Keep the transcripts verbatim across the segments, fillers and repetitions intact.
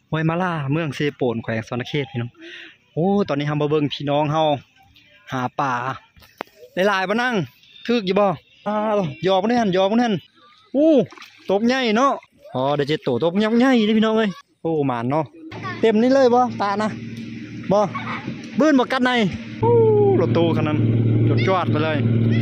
ห้วยมาล่าเมืองเซโปนแขวงสวรรณเขตพี่น้องโอ้ตอนนี้ทำมาเบิ่งพี่น้องเฮาหาป่าหลายๆบ่นั่งทึกอยู่บ่อ้าวหยอกบ่นั่นหยอกบ่นั่นอู้ตกใหญ่เนาะอ๋อเดี๋ยวจะโตตกยักษ์ใหญ่เด้พี่น้องเอ้ยโอ้หมานเนาะเต็มนี่เลยบ่ตานะบ่บื้นบ่กัดในอู้รถตู้คันนั้นจดจวดไปเลย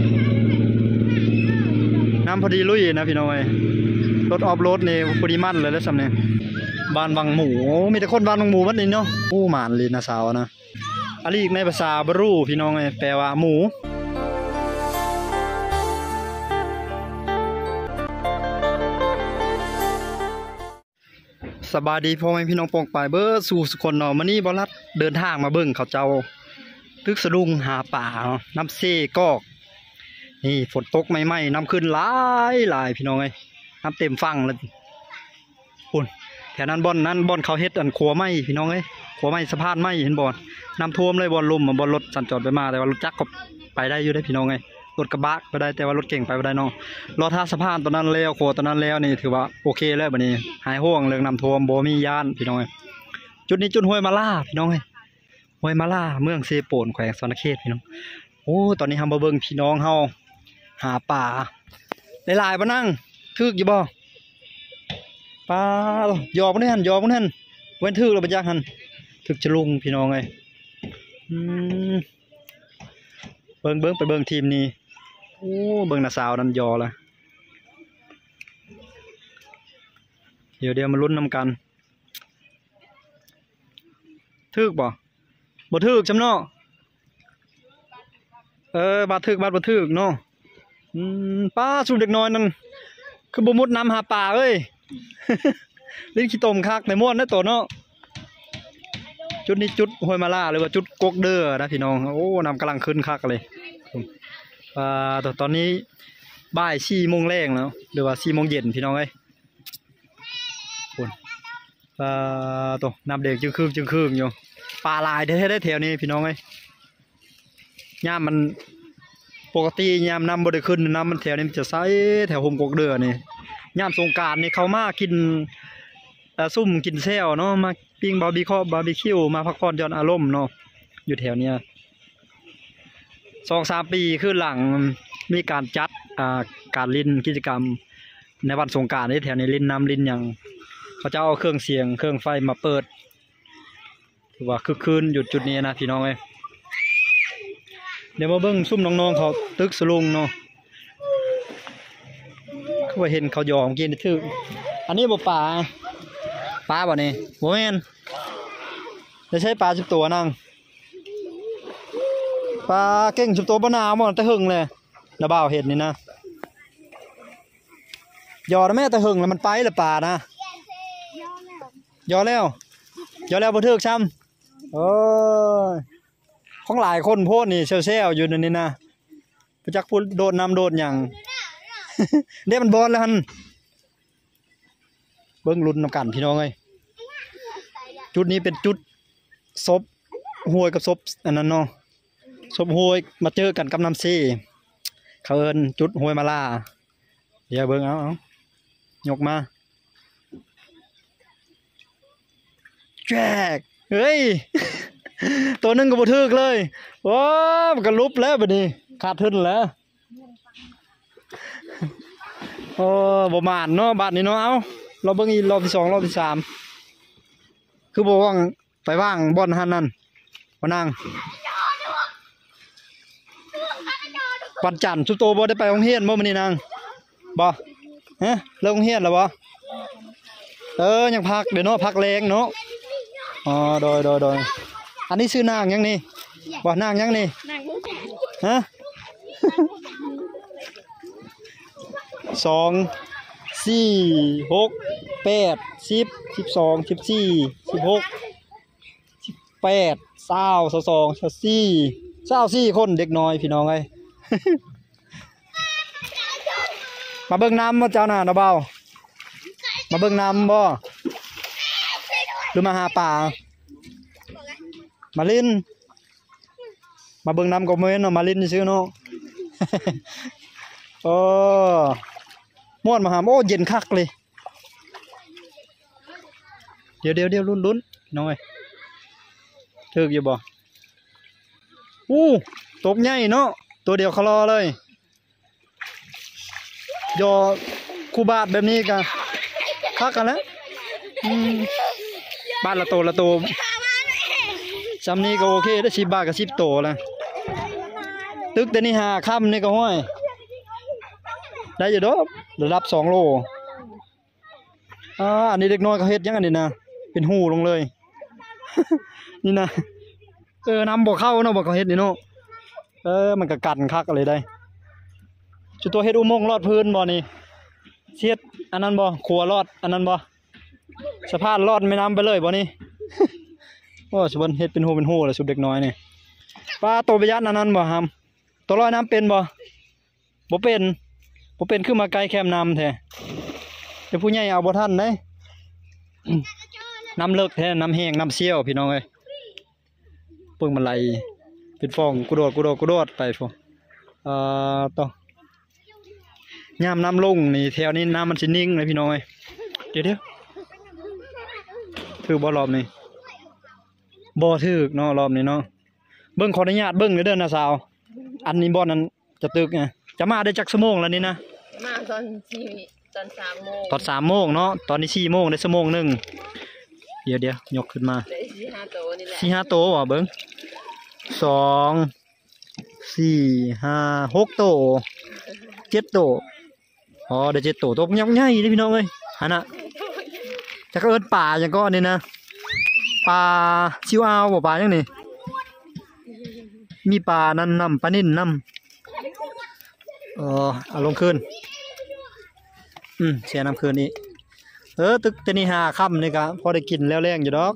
น้ำพอดีลุยนะพี่น้องเอ้ยรถออฟโรดนี่พอดีมันเลยแล้วสำเนี่ยบ้านวังหมูมีแต่คนบ้านวังหมูวัดนี้เนาะอู้หมานลีนะสาวนะอันนี้ในภาษาบรูพี่น้องเอ้ยแปลว่าหมูสบายดีพ่อแม่พี่น้องปองปายเบอร์สู่สุคนเนาะมื้อนี้บ่รัดเดินทางมาเบิ่งเขาเจ้าตึกสะดุ้งหาป่าน้ำเซ่กอกนี่ฝนตกใหม่ๆน้ำขึ้นหลายหลายพี่น้องเอ้ยน้ำเต็มฝั่งเลยปุ่นแถวนั้นบ่อนนั้นบ่อนเขาเฮ็ดอันขัวไม้พี่น้องเอ้ยขัวไม้สะพานไม้เห็นบ่น้ำท่วมเลยบ่อนลมบ่อนรถสัญจรไปมาแต่ว่ารถจักรก็ไปได้อยู่ได้พี่น้องเอ้ยรถกระบะไปได้แต่ว่ารถเก่งไปไม่ได้น้องรอท่าสะพานตอนนั้นแล้วโคตอนนั้นแล้วนี่ถือว่าโอเคแล้วบัดนี้หายห่วงเรื่องน้ำท่วมบ่มียานพี่น้องเอ้ยจุดนี้จุดห้วยมาล่าพี่น้องเอ้ยห้วยมาล่าเมืองเซโปนแขวงสวรรณเขตพี่น้องโอ้ตอนนี้ทำมาเบิ่งพี่น้องเฮาหาป่าหลายๆบ่นั่งทึกอยู่บ่ปลาหยอกบ่นั่นหยอกบ่นั่นเว้นทึกแล้วบ่จักหั่นทึกจะลุงพี่น้องเอ้ยอืมเบิ่งเบิ่งไปเบิ่งทีมนี้โอ้เบิ่งน่ะสาวนั่นยอละเดี๋ยวเดี๋ยวมาลุ้นนำกันทึกบ่บ่ทึกจำเนาะเออบาดทึกบาดบ่ทึกเนาะอืมป้าสูงเด็กน้อยนั่นคือบ่มุดน้ำหาป่าเอ้ย ลิ้นขี้ตมคักในม่วนนะตัวเนาะจุดนี้จุดห้วยมาล่าหรือว่าจุดกกเด้อนะพี่น้องโอ้น้ำกำลังขึ้นคักเลยอ่าตอนนี้บ่ายสี่โมงแรงแล้วหรือว่าสี่โมงเย็นพี่น้องเอ้ยคุณอ่าตัวน้ำเด็กจึงคืบจึงคืบอยู่ปลาลายได้ได้แถวนี้พี่น้องเอ้ยย่ามมันปกติยามน้ำบ่ได้ขึ้นน้ำมันแถวนี้มันจะใสแถวโฮมกกเดือนี่ยามสงกรานต์นี่เขามากินซุ่มกินแซวเนาะมาปิ้งบาร์บีคอบาร์บีคิวมาพักผ่อนหย่อนอารมณ์เนาะอยู่แถวเนี้ยสองสามปีขึ้นหลังมีการจัดอ่าการลินกิจกรรมในวันสงกรานต์ที่แถวนี้ลินน้ำลินอย่างเขาจะเอาเครื่องเสียงเครื่องไฟมาเปิดถือว่าคึกคืนหยุดจุดนี้นะพี่น้องเอ้ยเดี๋ยวมาเบิ้งซุ่มน้องๆเขาตึกสลุงเนาะเขาเห็นเขาหยองกินทึกอันนี้บ่ปลาปลาบ่นี่บ่แม่นจะใช้ปลาสิบตัวนั่งปลาเก่งสิบตัวบ่นาวบ่แต่หึงเลยระบ่าวเห็ดนี่นะหยอดแม่แต่หึงแล้วมันไปหรือปลานะหยอดแล้วหยอดแล้วบ่ทึกซ้ำโอ้ยของหลายคนโพดนี่เซลๆอยู่นั่นนี่นะไปจักพูดโดดน้ำโดดอย่างเดี๋ยวมันบอลแล้วฮันเบิ้งลุ้นนำกันพี่น้องเอ้ยจุดนี้เป็นจุดศพห้วยกับศพอันนั้นเนาะศพห้วยมาเจอกันกับน้ำซีเขาเอินจุดห้วยมาล่าเดี๋ยวเบิ้งเอาเอายกมาแจกเฮ้ยตัวนึงก็บ่ทึกเลยโอ้มันก็ลุบแล้วบัดนี้ขาดทุนแล้วโอ้บ่มานเนาะบาดนี้เนาะเอาเราเบิ่งอีรอบที่สองรอบที่สามคือบ่ว่างไปว่างบ่อนหันนั่นบ่นั่งวันจันทร์สุโตบ่ได้ไปโรงเรียนบ่มื้อนี้นางบ่ฮะเลิกโรงเรียนแล้วบ่เออยังพักเดี๋ยวเนาะพักแรงเนาะอ๋อโดยโดยโดยอันนี้ชื่อนางยังนี่บ่นางยังนี่ฮะสองสี่หกแปดสิบสิบสองสิบสี่สิบหกสิบแปดเศร้าสองสองสี่เศร้าสี่คนเด็กน้อยพี่น้องไง มาเบิ่งน้ำมาเจ้าหน้าเบามาเบิ่งน้ำบ่หรือมาหาป่ามาลินมาเบิ่งน้ำก็เมื่อเนาะมาลินซื้อเนาะ โอ้ม่วนมาหาโอ้เย็นคักเลยดี๋ยวเดี๋ยวเดี๋ยวลุ้นลุ้นน้อยถึกอยู่บ่อู้ตบใหญ่เนาะตัวเดียวเขารอเลยยอคูบาทแบบนี้กันคักกันแล้วบ้านละโตละโตจำนี้ก็โอเคได้สิบบาทกับสิบโตแล้วตึกแต่นี่หาค่ำนี่ก็ห้อยได้อยู่ดอกระดับสองโลอ่าอันนี้เด็กน้อยเขาเฮ็ดยังอันนี้นะเป็นหูลงเลย นี่นะเออน้ำบ่เข้าเนาะบ่เขาเฮ็ดนี่เนาะเออมันก็กันคักอะไรได้จุดตัวเฮ็ดอุโมงค์ลอดพื้นบ่นี่เสียดอันนั้นบ่ขัวลอดอันนั้นบ่สะพานลอดแม่น้ำไปเลยบ่นี่ โอ้สุบนเฮ็ดเป็นหูเป็นหูเลยสุดเด็กน้อยนี่ปลาโตไปยัดอันนั้นบ่ฮัมตัวลอยน้ำเป็นบ่บ่เป็นบ่เป็นขึ้นมาไกลแคมน้ำแท้เดี๋ยวผู้ใหญ่เอาบ่ทันเด้ น้ำเลิกแท้น้ำแห้งน้ำเชี่ยวพี่น้องเอ้ยเพิ่งมันไหลเป็นฟองกุโดดกุโดดกุโดดไปฟองเอ่อต่อยามน้ำลงนี่แถวนี้น้ำมันสินิ่งเลยพี่น้องเอ้ยเดี๋ยวเดี๋ยวถือบ่รอบนี้บ่ถือเนาะรอบนี้เนาะเบิ้งขออนุญาตเบิ้งเด้อนะสาวอันนี้บ่นั้นจะตึกไงจะมาได้จักชั่วโมงแล้วนี่นะมาตอนสี่ตอนสามโมงตอนสามโมงเนาะตอนนี้สี่โมงได้ชั่วโมงหนึ่งเดี๋ยวเดี๋ยวยกขึ้นมาสี่ห้าโตนี่แหละสี่ห้าโตว่ะเบิ้งสองสี่ห้าหกโตเจ็ดโตอ๋อเดี๋ยวเจ็ดโตโตยังใหญ่เลยพี่น้องเอ้ยอันน่ะจะก็เอิ้นป่าอย่างก้อนนี่นะปลาชิวเอาบ่ปลาอย่างนี้มีปลานั่นน้ำปลานิ่นน้ำเออเอาลงคืนอืมเสียน้ำคืนนี้เออตึกจะนี่หาค่ำนี่กะพอได้กินแล้วแรงอยู่ดอก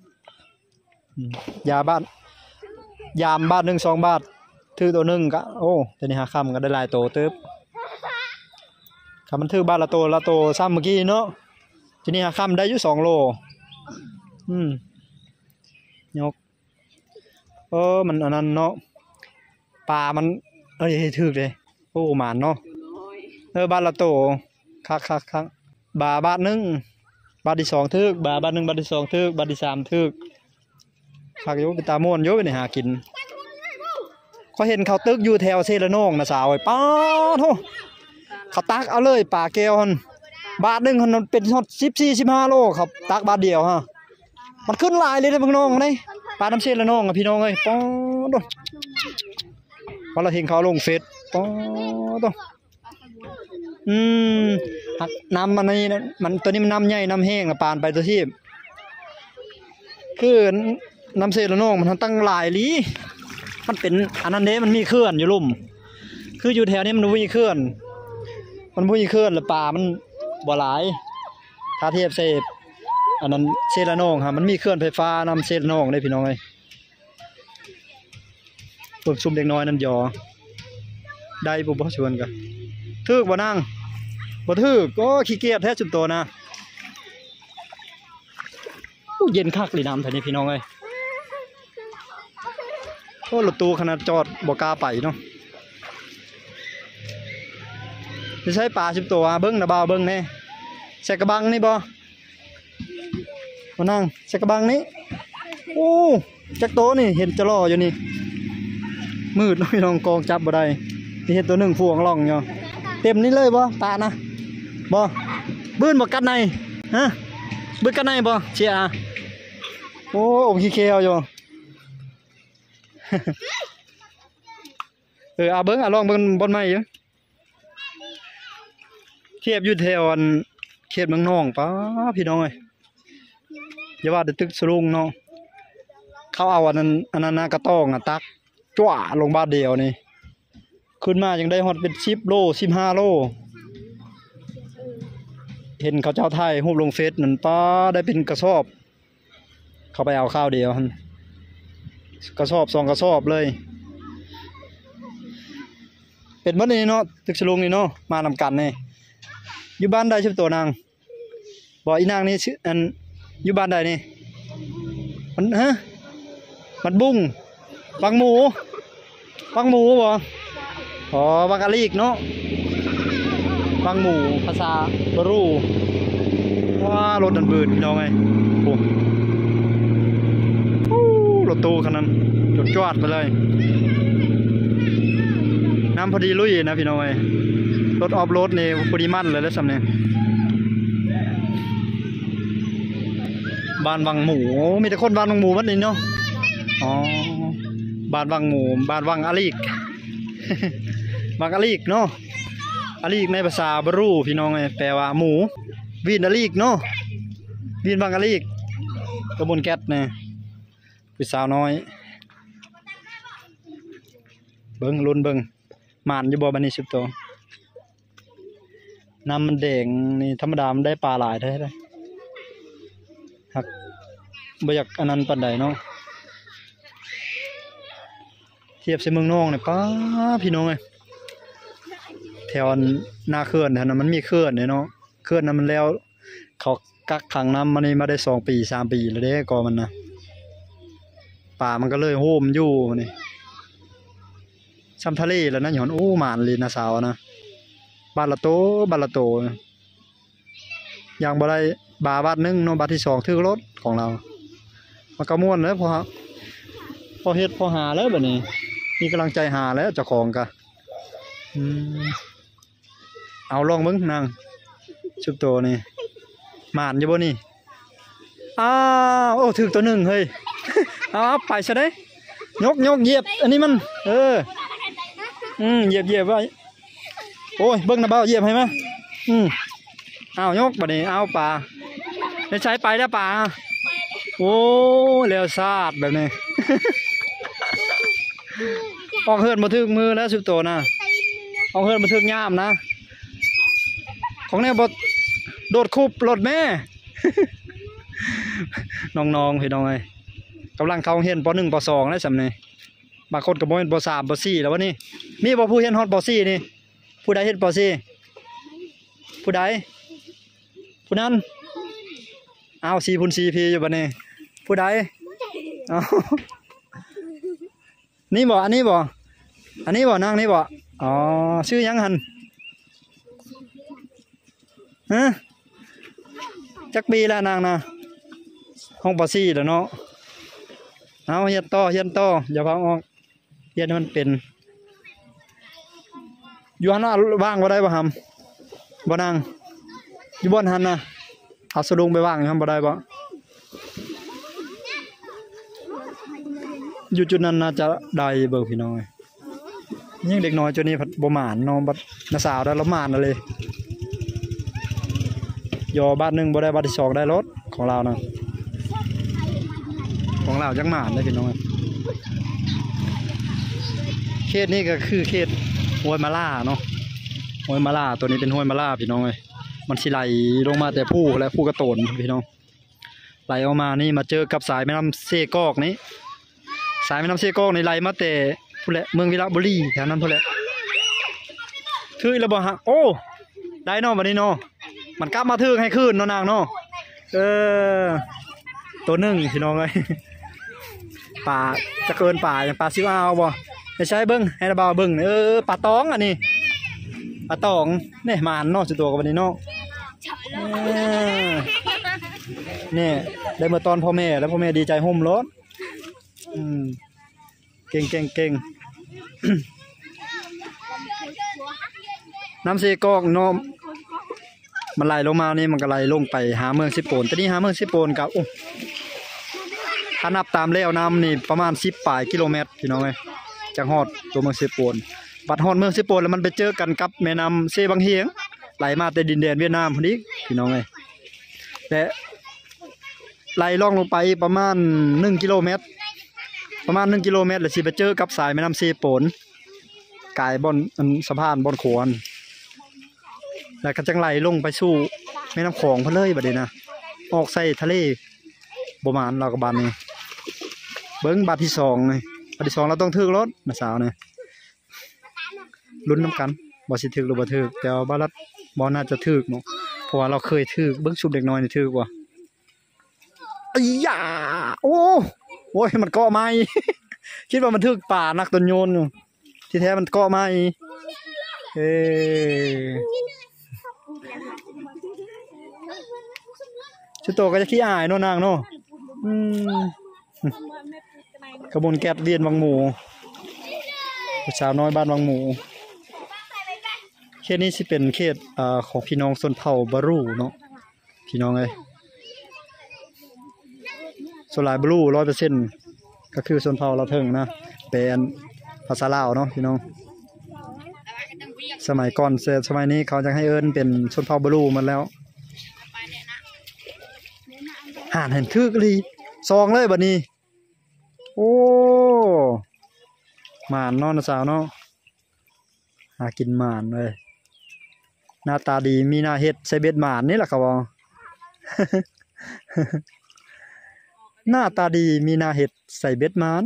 ยาบ้านยามบ้านหนึ่งสองบาทถือตัวหนึ่งกะโอ้จะนี่หาค่ำก็ได้หลายโตเติบคำมันถือบ้านละโตละโตซ้ำเมื่อกี้เนาะจะนี่หาค่ำได้อยู่สองโลอืมยกเออมันอันนั้นเนาะปลามันเอ้ยถือเลยโอ้หมานเนาะเออบ้านละโตคักคักคักบาบาทหนึ่งบาทที่สองทึกบาบาทหนึ่งบาทที่สองทึกบาทที่สามทึกคักโยเป็นตาม่วนโยเป็นหากินเขาเห็นเขาตึกอยู่แถวเซเลโนงนะสาวไอ้ป้าโธ่เขาตักเอาเลยปลาแก้วมันบาทหนึ่งมันเป็นสิบสี่สิบห้าโลครับตักบาทเดียวฮะมันขึ้นลายเลยนะพี่น้องนี่ปลาน้ำเซเลโนงอะพี่น้องเอ้ยป้าโธ่พอเราเห็นเขาลงเฟซป้าโธ่อืมน้ำมันนี่มันตัวนี้มันน้ำใหญ่น้ำแห้งปานไปตัวที่คือน้ำเซเลโนงมันตั้งหลายลีมันเป็นอันนั้นเด้มันมีเคลื่อนอยู่ลุ่มคืออยู่แถวนี้มันมีเคลื่อนมันมีเคลื่อนหรือปลามันบ่หลายถ้าเทียบเซฟอันนั้นเซเลโนงครับมันมีเคลื่อนไฟฟ้าน้ำเซเลโนงได้พี่น้องเลยเปิดซุ่มเด็กน้อยนั่นยอได้บุบชวนกันทึกบ่นั่งบ่ทึกก็ขี้เกียจแท้สุดโตนะเย็นคักเลยน้ำแถวนี้พี่น้องเอ้ยโอ้รถตู้ขนาดจอดบ่กล้าไปเนาะจะใช้ปลาสิบตัวเบิ้งนะบ่าวเบิ้งแน่ใส่กระบังนี่บ่มานั่งใส่กระบังนี้โอ้จักโตนี่เห็นจะล่ออยู่นี่มืดพี่น้องกองจับบ่ได้นี่เห็นตัวหนึ่งฟวงล่องอยู่เต็มนี่เลยบ่ตานะบ่บื้นบ่กัดในฮะบื้นกัดในบ่เชียร์โอ้อมขี้เคียวอยู่ เออเอาเบิ้งเอาลองเบิ้งบนไม้อยู่เทียบอยู่แถวอันเขตเมืองนองป้าพี่น้องเอ้ยอย่าว่าแต่ตึกสลุงเนาะเขาเอาอันนั้นอันนั้นกระต้องอ่ะตักจ้วลงบาทเดียวนี่ขึ้นมายังได้ฮอดเป็นสิบโลสิบห้าโลเห็นเขาเจ้าไทยรูปลงเฟซนั่นป้าได้เป็นกระสอบเขาไปเอาข้าวเดียวกระสอบสองกระสอบเลยเป็นบัดนี้เนาะตึกสลุงนี่เนาะมานำกันนี่อยู่บ้านใดชื่อตัวนางบอกอีนางนี่ชื่ออันอยู่บ้านใดนี่มันฮะมันบุ้งบังหมูบังหมูบ่อ๋อบังกะลีกเนาะบังหมูภาษาบรูโอ้ว้ารถดันเบิดพี่น้องไงโอ้โหรถตู้คันนั้นจดจวดไปเลยน้ำพอดีลุยนะพี่น้องไงรถออฟโรดนี่พอดีมั่นเลยแล้วสำเนียงบ้านวังหมูมีแต่คนบ้านวังหมูวัดนี้เนาะอ๋อบ้านวังหมูบ้านวังอาลีก วังอาลีกเนาะอาลีกในภาษาบรูพี่น้องไงแปลว่าหมูวีนอาลีกเนาะวีนวังอาลีกตำบลแก๊สเนี่ยพี่สาวน้อยเบิ้งลุ้นเบิ้งหมานอยู่บ่บันนี้สิบตัวน้ำมันแดงนี่ธรรมดามันได้ปลาหลายได้ได้หักบ่อยากอันนั้นปานใดเนาะเทียบใส่เมืองนอกเนี่ยป้าพี่น้องเอ้ยแถวหน้าเขื่อนแถวนั้นมันมีเขื่อนเนี่ยเนาะเขื่อนนั้นมันแล้วเขากักขังน้ำมันนี่มาได้สองปีสามปีแล้วเด้ก็มันนะป่ามันก็เลยโฮมอยู่นี่ซ้ำทะเลแล้วนะหย่อนโอ้หมานเลยนะสาวนะบาลาโตบาลาโตอย่างบ่ได้บาบาทนึงเนาะบาทที่สองถือรถของเรามันก็ม่วนแล้วพอพอเฮ็ดพอหาแล้วแบบนี้มีกำลังใจหาแล้วเจ้าของกะอืมเอาลองมึงนางชุบโตนี่หมานอยู่บ่นี่อ้าวโอ้ถึกตัวหนึ่งเฮ้ยเอาไปซะได้ยกยกเหยียบอันนี้มันเอออืมเหยียบเหยียบไว้โอ้ยเบิ้งนะเบ้าเหยียบให้มั้ยอืมเอายกบัดนี้เอาปลาได้ใช้ไปแล้วปลาโอ้เร็วซาดแบบนี้ ออกเฮือนมาถึกมือแล้วสิบตัวนะออกเฮือนมาถึกย่ามนะของเนี่ยบดโดดคุบรถแม่ น้องๆพี่น้องไงกำลังเข้าเฮียนปหนึ่งปสองแล้วสำเนียบางคนก็บ่เห็นปสามปสี่แล้ววะนี่มีบ่ผู้เฮียนฮอดปสี่นี่ผู้ใดเห็นปสี่ผู้ใดผู้นั้นเอาสี่พูนสี่พีอยู่บัดนี้ผู้ใดเอานี่บ่อันนี้บ่อันนี้บ่นางนี่บ่อ๋อชื่อยังหันฮะจักปีแล้วนางนะห้องปสี่แล้วเนาะเอาเฮียนต่อเฮียนต่ออย่าพังออกเฮียนมันเป็นอยู่หันว่างบ่ได้บ่หำบ่นางอยู่บนหันนะเอาสะดุงไปว่างครับบ่ได้บ่อยู่จุดนั้นน่าจะได้เบิกพี่น้อยยิ่งเด็กน้อยจุดนี้ผัดบ่หมานน้องบัดน้าสาวได้ละหมานเลยยอบ้านหนึ่งบ่ได้บ้านที่สองได้รถของเรานะของเราจังหมานได้พี่น้อยเขตนี้ก็คือเขตห้วยมะล่าเนาะห้วยมะล่าตัวนี้เป็นห้วยมะล่าพี่น้องเลยมันสิไหลลงมาแต่ผู้และผู้กระโตนพี่น้องไหลออกมานี่มาเจอกับสายแม่น้ำเซกอกนี้สายแม่น้ำเซกอกในไหลมาแต่ผู้แหละเมืองวิระบุรีแถวนั้นผู้แหละคือระบบฮะโอ้ได้เนาะวันนี้เนาะมันกลับมาทึกให้ขึ้นเนาะนางเนาะเออตัวหนึ่งพี่น้องเลยป่าจะเกินป่าอย่างป่าซิวเอาบ่ไม่ใช่เบิ้งให้ระบาเบิ้งเออป่าตองอันนี้ป่าตองเนี่ยมานเนาะสุดตัวกับวันนี้เนาะเนี่ยได้มาตอนพ่อแม่แล้วพ่อแม่ดีใจห่มรถอืมเก่งเก่งเก่ง น้ำเซกอกน้อมมันไหลลงมานี่มันก็ไหลลงไปหาเมืองสิโปนแต่นี่หาเมืองสิโปนกับถ้านับตามแล้วน้ำนี่ประมาณสิบปลายกิโลเมตรพี่น้องเลยจากฮอดตัวเมืองสิโปนบัดฮอดเมืองสิโปนแล้วมันไปเจอกันกับแม่น้ำเซบังเฮียงไหลมาแต่ดินแดนเวียดนามพอดีพี่น้องเลยและไหลล่องลงไปประมาณหนึ่งกิโลเมตรประมาณหนึ่งกิโลเมตรแล้วสิไปเจอกับสายแม่น้ำเซโปนกายบนสะพานบนโขนแล้วก็จังไหลลงไปสู่แม่น้ำของพะเลยบัดนี้นะออกใส่ทะเลประมาณเรากับบานนี้เบิ้งบาทที่สองเลยบาทที่สองเราต้องทึกรถนะสาวเนี่ยลุ้นน้ำกันบอสิทึกหรือบ่ทึกแต่บาลัดบอน่าจะทึกเนาะเพราะว่าเราเคยทึกเบิ้งชุบเด็กน้อยนี่ทึกว่ะอ้ยาโอ้โอ้ยมันเกาะไม้ คิดว่ามันทึกป่านักต้นโยนที่แท้มันเกาะไม้เออสุดโตก็จะขี้อายเนาะนางเนาะอืมขบวนแก๊สเวียนวังหมูสาวน้อยบ้านวังหมูเขตนี้สิเป็นเขตอ่าของพี่น้องชนเผ่าบารูเนาะพี่น้องเอ้ยส่วนหลายบารู ร้อยเปอร์เซ็นต์ ก็คือชนเผ่าเราเทิงนะเป็นภาษาลาวเนาะพี่น้องสมัยก่อนสมัยนี้เขาจะให้เอิ้นเป็นชนเผ่าบารูหมดแล้วห่านเห็นทึกเลยซองเลยบัดนี้โอ้หมานเนาะนะสาวเนาะหากินหมานเลยหน้าตาดีมีหน้าเฮ็ดใส่เบ็ดหมานนี่แหละครับว่า หน้าตาดีมีหน้าเฮ็ดใส่เบ็ดหมาน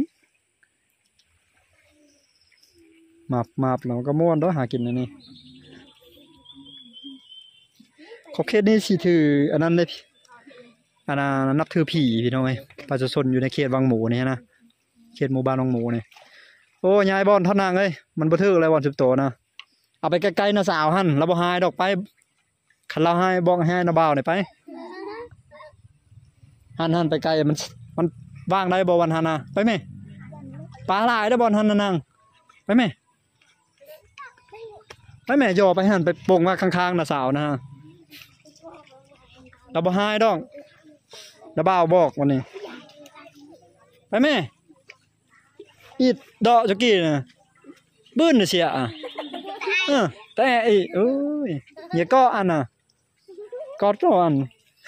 มาบมาบเราก็ม่วนเนาะหากินอันนี้เขาเขตนี้สิถืออันนั้นเลยอันนั้นนับถือผีพี่น้องไอ้ประชาชนอยู่ในเขตวังหมูนี่นะเขตหมู่บ้านวังหมูนี่โอ้ยายบอลท่านางเอ้ยมันบ่ถืออะไรบอลสิบโตนะเอาไปใกล้ๆนะสาวหั่นเราบ่หายดอกไปคันเราให้บอกให้นะบ่าวนี่ไปหั่นหั่นไปไกลมันมันว่างได้บ่วันหั่นน่ะไปแม่ปลาหลายได้บ่หั่นน่ะนางไปแม่ไปแม่ย่อไปหั่นไปโป่งว่าข้างๆนะสาวนะเราบ่หายดอกนะบ่าวบอกวันนี้ไปแม่อีดดอกจักกี้น่ะบื้นน่ะเสียอ่ะเออแต่ไอ้เอ้ยอย่าก็อันน่ะกอดอัน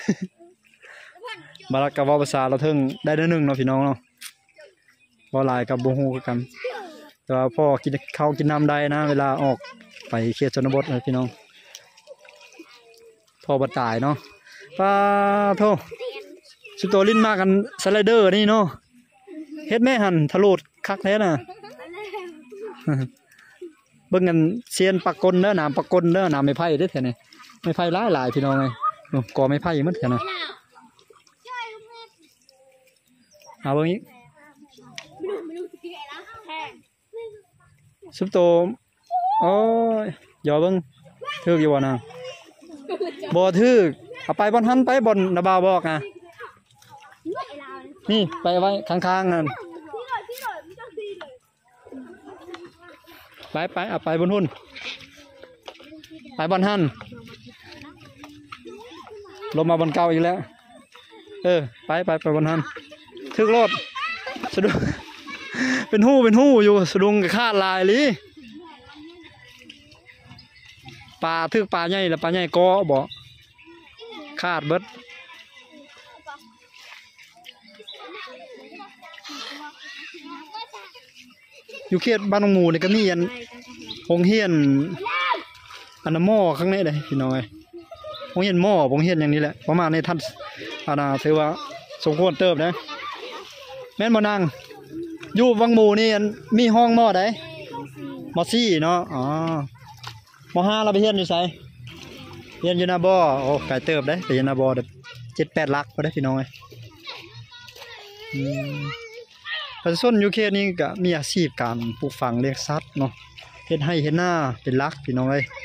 บารักกับว่าภาษาเราเทิงได้เด้อนึงเนาะพี่น้องเนาะบ่หลายกับบ่ฮู้คือกันแต่ว่าพ่อกินข้าวกินน้ำได้นะเวลาออกไปเขตชนบทนะพี่น้องพ่อบ่ตายเนาะปาโธสุดโตลิ้นมากันสไลเดอร์นี่เนาะเฮ็ดแม่หั่นทะลุคักแท้น่ะเบิ่งกันเซียนปากกลเด้อน้ำปากกลเด้อน้ำไม้ไผ่เด้อแท้นี่ไม้ไผ่หลายหลายพี่น้องเอ้ยก่อไม้ไผ่หมดแท้น่ะเอาเบิ่งอีกสุดโตโอ้ยอย่าเบิ่งถึกอยู่บ่นางบ่ถึกเอาไปบ่อนหันไปบ่อนนะบ่าวบอกอ่ะนี่ไปไว้ข้างๆนั่นไปไปเอาไปบนหุ่นไปบนหันลงมาบนเก่าอีกแล้วเออไปไปไปบนหันทึกรถสะดุ้งเป็นหู้เป็นหู้อยู่สะดุ้งกับคาดลายลีปลาทึกปลาใหญ่แล้วปลาใหญ่ก็บ่คาดเบิดอยู่เขตบ้านหนองหมูนี่ก็มีอันโรงเรียนอันน้ำหม้อข้างในเลยพี่น้อยโรงเรียนหม้อโรงเรียนอย่างนี้แหละประมาณในท่านอาณาถือว่าสมควรเติบนะแม่นบ่นางอยู่วังหมูนี่มีห้องหม้อใดมอซี่เนาะอ๋อมอห้าเราไปเรียนอยู่ไสเรียนอยู่นาบ่อโอ้ไก่เติบได้ไปอยู่นาบ่อเด้อเจ็ดแปดลักก็ได้พี่น้อยอืมประชาชนอยู่เขตนี้ก็มีอาชีพการปลูกฝังเลี้ยงสัตว์เนาะเฮ็ดให้เฮ็ดหน้าเป็นหลักพี่น้องเอ้ย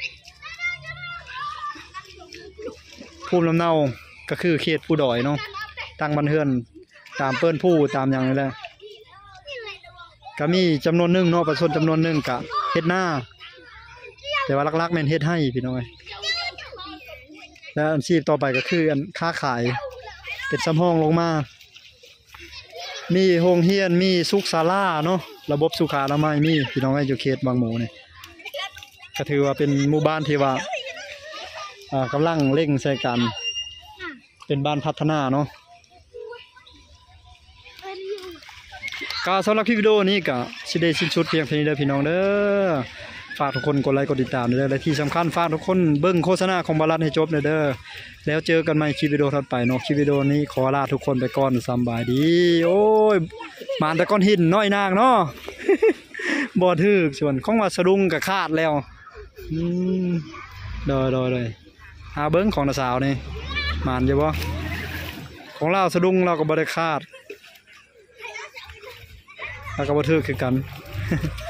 ภูมิลำเนาก็คือเขตผู้ดอยเนาะตั้งบ้านเฮือนตามเปิ้นผู้ตามอย่างนี้แหละก็มีจำนวนหนึงเนาะประชาชนจำนวนหนึงก็เฮ็ดหน้าแต่ว่าหลักๆแม่นเฮ็ดให้พี่น้องเอ้ยแล้วอาชีพต่อไปก็คืออันค้าขายเป็นซ้ำห้องลงมามีโรงเรียนมีสุขศาลาเนาะระบบสุขาอนามัยมีพี่น้องอยู่เขตบางหมูนี่ก็ถือว่าเป็นหมู่บ้านที่ว่าอ่ากำลังเร่งใส่กันเป็นบ้านพัฒนาเนาะก็สำหรับคลิปวิดีโอนี้ก็สิได้สิ้นสุดเพียงเท่านี้เด้อพี่น้องเด้อฝากทุกคนกดไลค์กดติดตามเด้อและที่สำคัญฝากทุกคนเบิ่งโฆษณาของบารัสให้จบเด้อแล้วเจอกันใหม่คลิปวิดีโอถัดไปเนาะคลิปวิดีโอนี้ขอลาทุกคนไปก่อนสบายดีโอ้ยมานแต่ก้อนหินน้อยนางเนาะ บ่ถึกส่วนของว่าสะดุ้งก็ขาดแล้วอืมเด้อๆๆหาเบิ่งของน้าสาวนี่มานอยู่บ่ของเราสะดุ้งเราก็บ่ได้ขาดแล้วก็บ่ถึกคือกัน